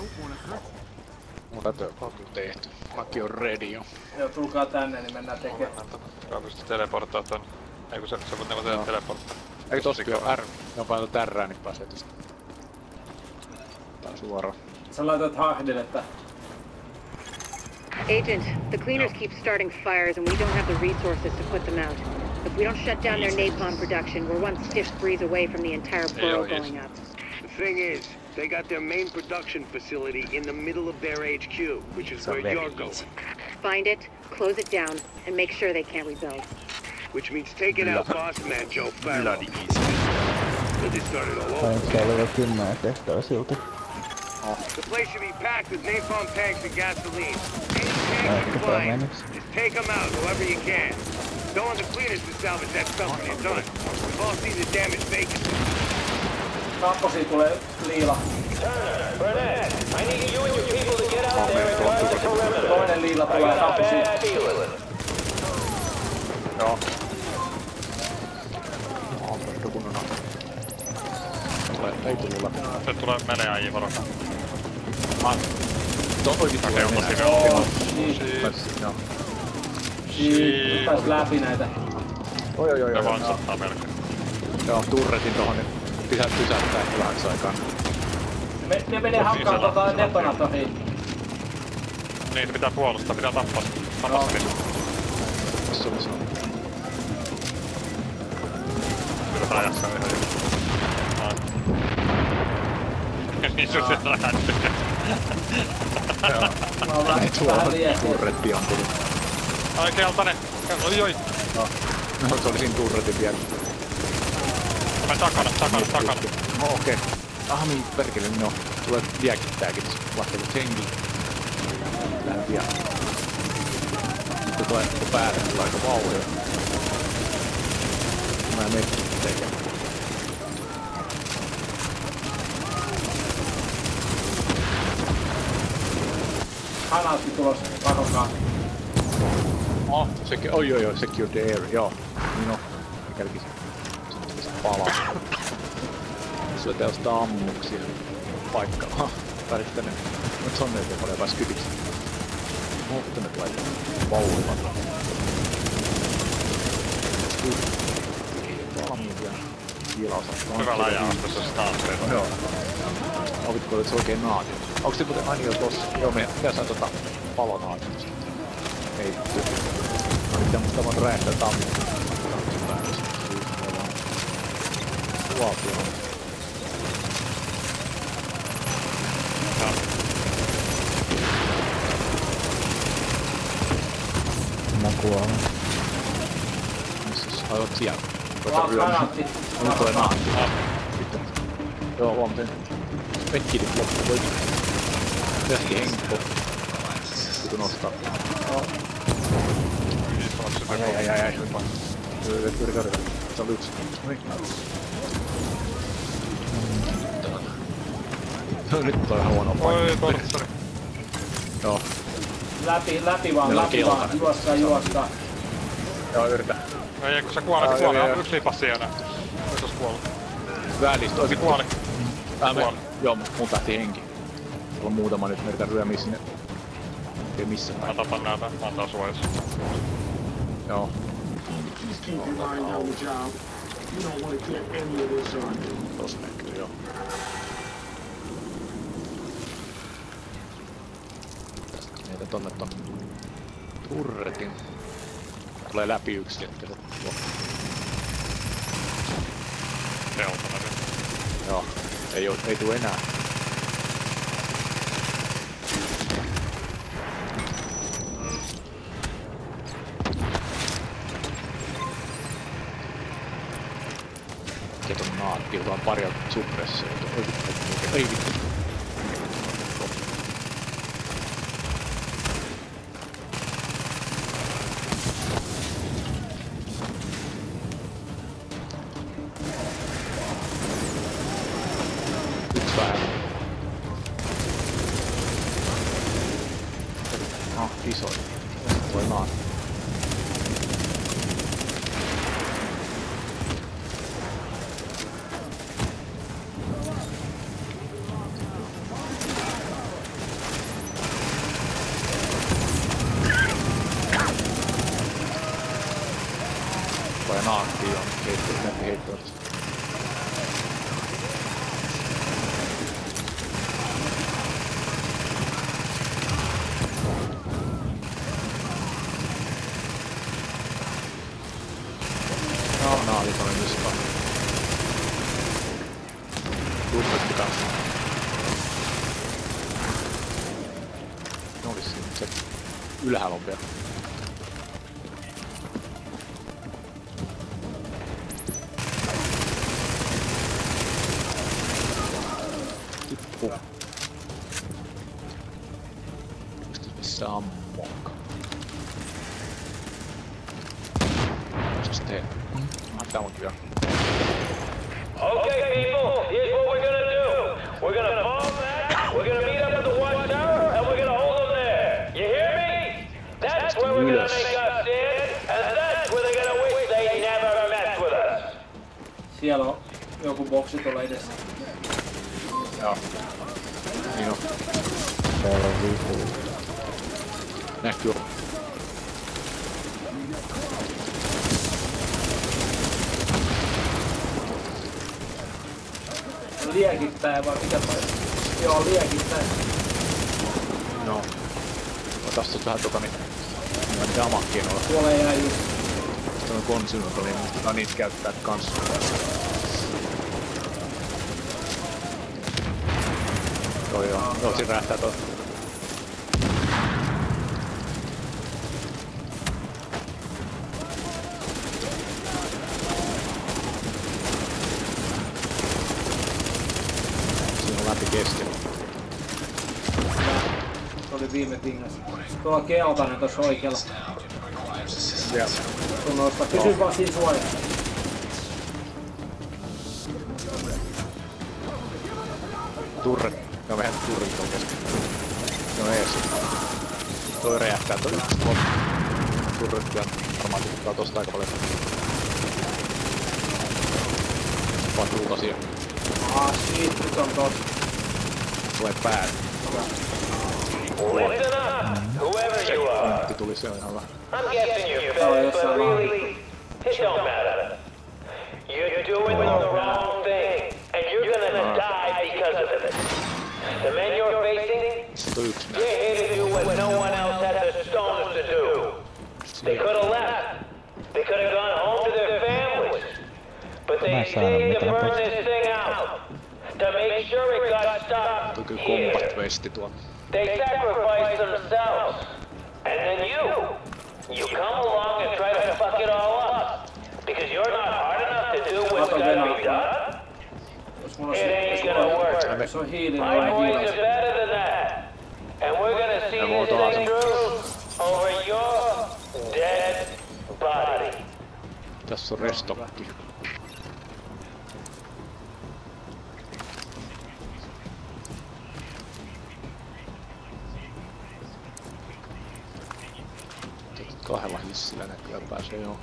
Mutta on tehty. Maki on ready jo. Joo, tulkaa tänne, niin mennään tekemään. Mä pystyn teleporttaa tän. Ei kun se voit neuvotella teleporttaa. Eikö tossakin oo R? Ne painat tärrää, niin pääsee tästä. Tää suoraan. Sä laitat Hardille, että... Agent, the cleaners keep starting fires and we don't have the resources to put them out. If we don't shut down their napalm production, we're one stiff breeze away from the entire borough going up. The thing is, they got their main production facility in the middle of their HQ, which is where you're going. Find it, close it down, and make sure they can't rebuild. Which means taking out boss man Joe Farrow. Then they started all over. The place should be packed with napalm tanks and gasoline. Any tanks you find, just take them out however you can. Don't want the cleaners to salvage that stuff when you're done. We've all seen the damage they can do. Kakkosiin tulee liila. Burnett, I need you and your people to get out there and guard the perimeter. Toinen liila tulee kakkosiin. Joo. Aamurta kunnon on. Ei tullu läpi. Se tulee meleäjiä varokaa. Toi vittu ei Rakeuma mene. sinne. Joo. Pääs läpi näitä. Oi. Ne vaan sattaa melkein. Joo, turretin tohon nyt. Pysäyttää vähäksi aikaan. Ne menee hakkaan detonatoriin. Niin, se pitää puolustaa, pitää tappaa se. Tappaa se. Tässä oli se. Kyllä rajassa ihan hyvin. Niin sun se lähti. Joo. Ei tuolla turretti on tullut. Ai keltainen! Oi! No, se oli siinä turretin vielä. Mä takana. No okei. Ah niin perkele, no. Tulee liekittääkin tässä. Lahtelut henki. Lähden pian. Sitten tulee päälle, tulee aika vauhia. Mä en mene tekemään. Hanaatti tulossa, varokaa. Oi, secure the area, joo. Niin on. Mikälikin se palaa. Se on tällaista ammuksia. Paikka. Värittäne. Nyt on näitä paljon pääs kytiksi. Mutta nyt laitetaan vauhilla. Valmiit ja kiilausaa. Hyvä läjää on tässä starterilla. Joo. Ovitko olet se oikein naatio? Onks se muuten aina jo tossa? Joo, me saa palonaatiosta. Ei työ. Oli tämmöstä vaan räjähtää tammua. Tuopio. Mä kuolen. Missäs? Ai oot siellä? Hanaatti. Nyt tulee naatti. Sitten. Joo, huomasin. Mekkidit loppu voi. Tästäkin henkko. Pitu nostaa. Ai. Yritä. Se oli yksi. Nyt on ihan huono paikka. Oi, torssari. Joo. Läpi vaan. Juosta. Joo, yritä. Ei, kun sä kuolet. Yksi lipas siellä. Nyt ois kuollut. Välistä. Se kuoli. Joo, mun lähti henki. Sulla on muutama nyt, mä yritän ryömiä sinne. Ei missä päin. Mä tapan näitä, mä oon tää suojassa. Joo. Tos näkyy, joo. Tästä meitä tonne ton turretin. Tulee läpi yksi hetki. Keltainen. Joo. Ei tuu enää. Keton naatti, jota on pari suppressioita. Ei vittu. Yksi vähän. Isoin. Voi naatti. naattia on heittänyt. No, naalit oli niskaan. Turretti kanssa. Olis siinä se ylhäällä on vielä. Tippu. Missä ammuakaan? Mitäs teet? Tää on kyllä. Okay, people, here's what we're gonna do. We're gonna bomb that, we're gonna meet up at the watchtower, and we're gonna hold them there. You hear me? That's where we're gonna make us stand, and that's where they're gonna wish they never messed with us. Siellä on joku boksi tuolla edessä. Joo. Niin on. Täällä on viiku. Näkyy. Liekittäjä vai mikä toi? Joo, liekittäjä. No. Otas tos vähän tota niin. Mitä amakkiin olla. Tuolle jäi just. Se on konsumat oli, mutta niitä käyttää kans. Joo. Joo, siinä räjähtää toi. Siinä on läpi keskellä. Se oli viime tingassa. Tuolla on keltainen tossa oikealla. Siellä. Tunnoista. Pysy vaan siinä suojassa. Turret. Joo, vähän turret on keskellä. No ees. Toi räjähtää toi yksi turret ja varmaan tiputtaa tosta aika paljon. Patuuta siellä. Shit, nyt on tossa. Tulee päälle. Listen up, whoever you are. Pointti tuli, se on ihan hyvä. I'm guessing you're fed, but really, it don't matter. You're doing the wrong thing, and you're gonna die because of it. The men you're facing, Sitten on yksi they're here to do what no one else had the stones to do. They could have left. They could have gone home to their families. But they stayed to burn this thing out. To make sure it got stopped Toi kyllä here. combat vesti tuolla. They sacrifice themselves. And then you come along and try to fuck it all up. Because you're not hard enough to do what's gotta be done. Jos mulla It ain't gonna work. se on hiilinen My vai boys hiilas. are better than that. And we're gonna see this thing through over your dead body. Tässä on restokki. Kahdella hissillä näkyy pääsee joo.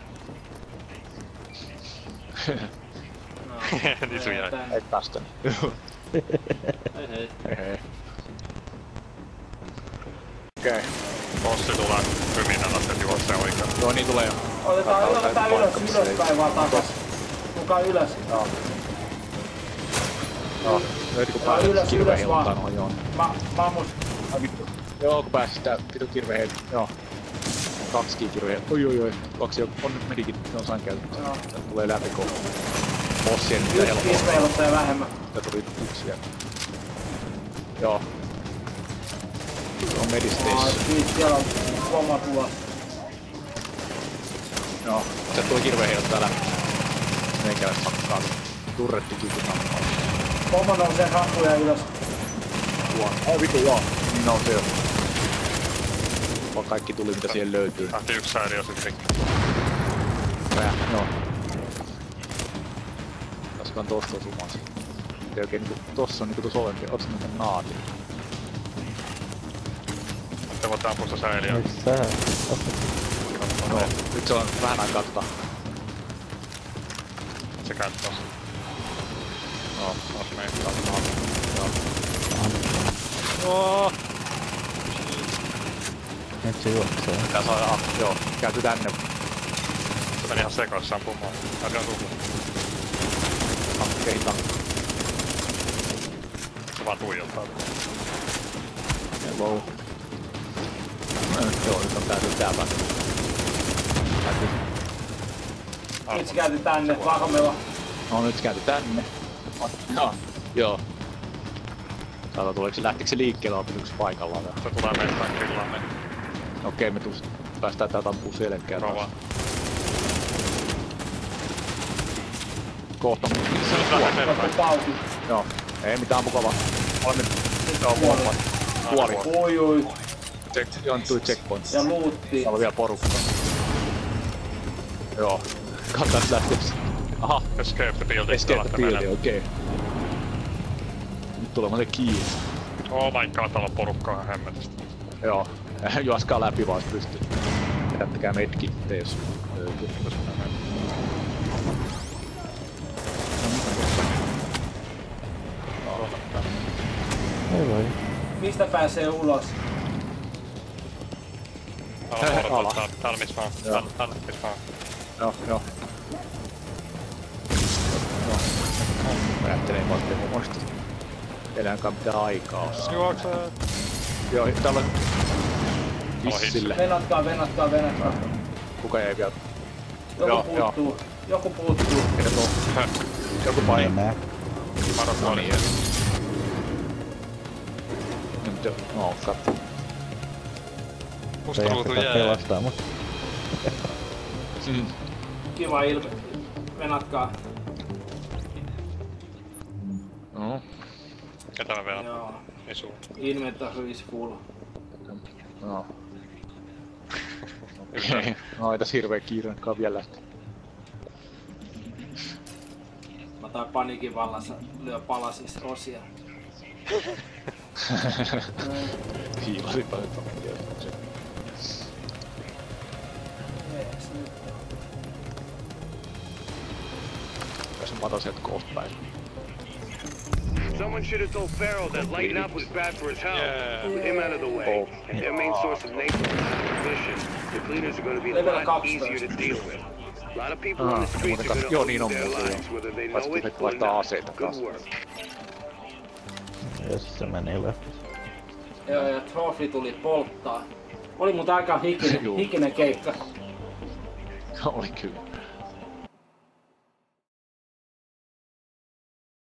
Niin sun jäi. Ei päästä. Hei. Okei. Bossi tulee hyminällä, se juoksee oikein. Joo, niin tulee jo. Otetaan ylöspäin vaan takas. Kukaan ylös. Joo. Löytikö Joo, pääset ylös kirveen heiluttaa vaan. noin joo. Mä ammun. Ai vittu. Joo, kun pääsit sitä vitu kirveen heiluttaa. Joo. 2 kirveä. Oi. 2 on nyt medikin. Ne on sain käytetty. Joo. Tää tulee läpi koko. Bossien mitä Yksi helppoa. kirveiluttaja vähemmän. Tää tuli 1 vielä. Joo. Se on medistation. Siellä on pomma tulossa. Joo. Se tulee kirveen heiluttaa läpi. Meikäläis sakkaa. Turretti kikun nappaa. Pomma nousee hakkuja ylös. Tuon. Ai vittu joo. Niin nousee jo. Vaan kaikki tuli mitä siihen löytyy. Lähti yksi sääriö sit rikki. Joo. Taaskaan tosta osumaan. Ei oikein niinku tossa on niinku tos olempi. Ots niitä naati. Sitten voit ampua sitä säiliöä. Missä? No, nyt se on vähän aikaa Se käy tossa. Joo. Ois meitä. Joo. Oh. Nyt se juoksee. Tää saa joo. Käänty tänne. Meni ihan sekoissa ampumaan. Aika tullut. Hankkeita. Se vaan tuijottaa. Hello. Joo, nyt on täytyy täällä. Nyt se käyty tänne, varmella. No nyt se käyty tänne. Joo. Saata tuleeko se, lähtikö se liikkeelle vai pysyykö se paikallaan? Se tulee meistä grillaan me. Okei, me päästään täältä ampuu selkeä taas. Rovaa. Kohta. Se on lähde eteenpäin. Pauki. Joo, ei mitään mukavaa. Olemme... Joo, molemmat. Puoli. Ui. Jontui checkpoints. Ja luuttiin. Täällä on vielä porukka. Joo. Kantais lähteeksi. Aha. Escape the building. Escape the building, okei. Nyt tulee muuten kiinni. Oh my god, täällä on porukkaa ihan hemmetisti. Joo. Juoskaa läpi vaan jos pystyy. Jättäkää medkitteä jos löytyy. Ei voi. Mistä pääsee ulos? Täällä missä vaan. Täällä missä vaan. Joo. Mä ajattelen vaan, ettei mun muista enääkään mitään aikaa oo. Juoksee! Joo, täällä on hissille. Venatkaa. Kuka jäi vielä? Joku puuttuu. Joku paini. Mennään. No niin. Nyt no, katso. Musta Se ruutu jatketaan jää. pelastaa mut. Kiva venatkaa. No. Ketä mä vielä? Joo. Ei suu. Inventory is full. No. Okei. No ei tässä hirveen kiirenkään vielä lähteä. Mä tain paniikin vallassa lyö palasis osia. Hiilasin paljon tommia. Jees, nyt. Tässä on pata sieltä kohta päin. Someone should have told Farrell that lighting up was bad for his health. With him out of the way, and their main source of mission, the cleaners are going to be a lot easier to deal with. A lot of people on the streets are going to lose their lives, whether they know it or not. Good work. Jos se meni läpi. Joo, ja Trophy tuli polttaa. Oli muuten aika hikinen keikka. Oli kyllä.